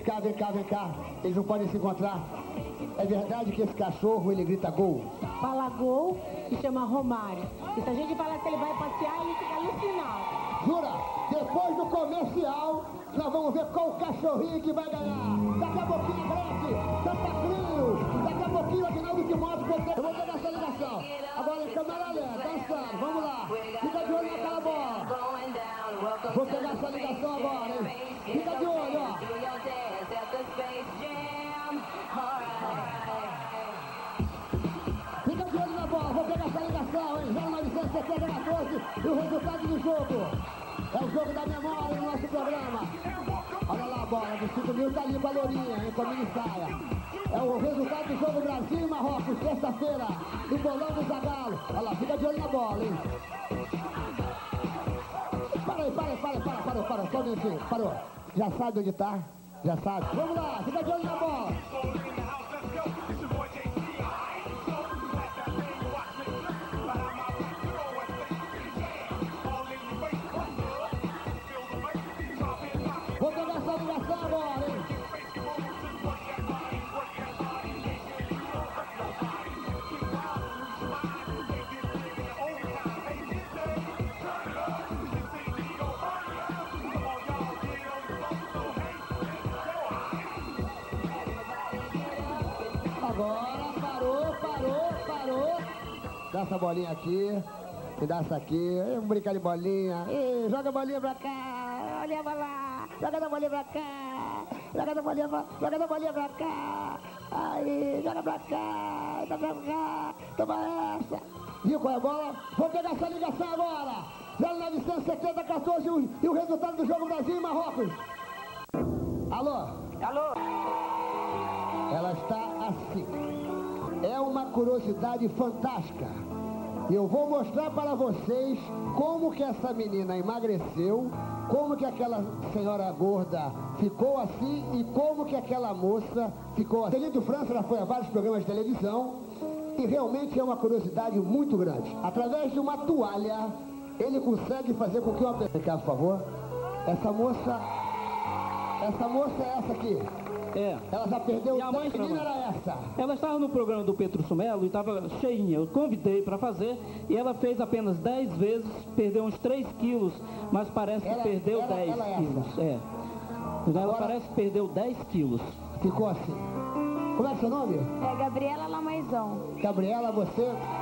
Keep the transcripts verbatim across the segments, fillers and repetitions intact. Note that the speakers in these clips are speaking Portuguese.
cá, vem cá, vem cá. Eles não podem se encontrar. É verdade que esse cachorro, ele grita gol? Fala gol e chama Romário. E se a gente fala que ele vai passear, ele fica alucinado. Jura? Depois do comercial, nós vamos ver qual cachorrinho que vai ganhar. Daqui a pouquinho, Grande, Santa Cruz. Daqui a pouquinho, Aguinaldo Timóteo. Eu vou pegar essa ligação. Agora em câmera lenta, dançando. Vamos lá. Fica de olho naquela bola. Vou pegar essa ligação agora, hein? Fica de olho, ó. Fica de olho na bola. Vou pegar essa ligação, hein? zero novecentos e setenta e quatorze. E o resultado do jogo. É o jogo da memória no nosso programa. Olha lá a bola, do cinco mil tá ali com a Lourinha, hein, com a mini saia. É o resultado do jogo Brasil e Marrocos, terça-feira, do bolão do Zagallo. Olha lá, fica de olho na bola, hein. Para aí, para aí, para aí, para, parou, parou, só um minutinho, parou. Já sabe onde tá? Já sabe. Vamos lá, fica de olho na bola. Vou pegar essa ligação agora, hein? Agora parou, parou, parou. Dá essa bolinha aqui. Me dá essa aqui. Vamos brincar de bolinha. Ei, joga a bolinha pra cá. Olha pra lá. Joga a bolinha pra cá. Joga a bolinha pra, joga a bolinha pra cá. Aí, joga pra cá. Joga pra cá. Toma essa. Viu qual é a bola? Vou pegar essa ligação agora. zero novecentos e setenta, quatorze e o resultado do jogo Brasil e Marrocos. Alô? Alô? Ela está assim. É uma curiosidade fantástica. E eu vou mostrar para vocês como que essa menina emagreceu, como que aquela senhora gorda ficou assim e como que aquela moça ficou assim. Celito França já foi a vários programas de televisão e realmente é uma curiosidade muito grande. Através de uma toalha, ele consegue fazer com que uma pessoa... Vem cá, por favor. Essa moça... Essa moça é essa aqui. É. Ela já perdeu, e a mãe que menina era essa? Ela estava no programa do Petruccio Melo e estava cheinha. Eu convidei para fazer e ela fez apenas dez vezes, perdeu uns três quilos, mas parece que ela, perdeu ela, dez ela é quilos. É. Ela Agora, parece que perdeu dez quilos. Ficou assim. Como é seu nome? É Gabriela Lamaizão. Gabriela, você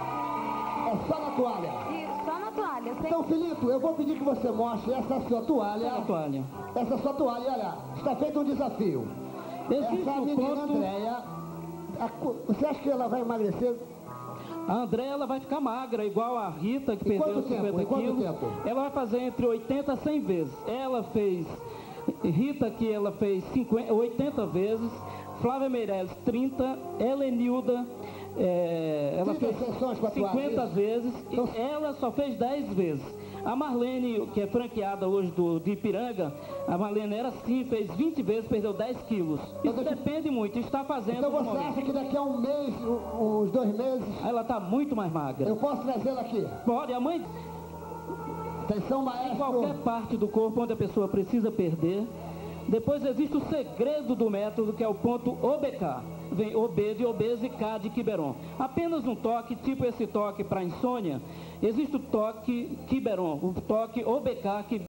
é só na toalha? Isso, só na toalha. Sem... Então, Filipe, eu vou pedir que você mostre essa sua toalha. Essa toalha. Essa sua toalha, olha, está feito um desafio. Existe Essa um menina ponto... Andréia, você acha que ela vai emagrecer? A Andréia, ela vai ficar magra, igual a Rita, que Em perdeu quanto tempo? cinquenta Em quanto quilos. tempo? Ela vai fazer entre oitenta a cem vezes. Ela fez... Rita, que ela fez cinquenta, oitenta vezes. Flávia Meirelles, trinta. Helenilda, é, ela fez cinquenta vezes. Então... E ela só fez dez vezes. A Marlene, que é franqueada hoje do, de Ipiranga, a Marlene era assim, fez vinte vezes, perdeu dez quilos. Isso depende muito, está fazendo. Então você acha que daqui a um mês, uns dois meses... Ela está muito mais magra. Eu posso trazê-la aqui? Pode, a mãe... Atenção, maestro. Em qualquer parte do corpo onde a pessoa precisa perder. Depois existe o segredo do método, que é o ponto O B K. Vem O B de obeso e K de Quiberon. Apenas um toque, tipo esse toque para insônia, existe o toque Quiberon, o toque O B K que